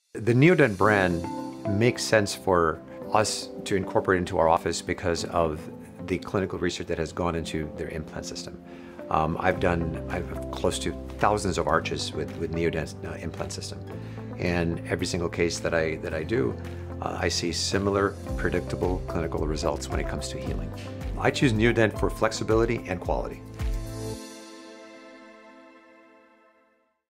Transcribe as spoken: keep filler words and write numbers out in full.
The Neodent brand makes sense for us to incorporate into our office because of the clinical research that has gone into their implant system. Um, I've done I've close to thousands of arches with, with Neodent uh, implant system. And every single case that I, that I do, uh, I see similar predictable clinical results when it comes to healing. I choose Neodent for flexibility and quality.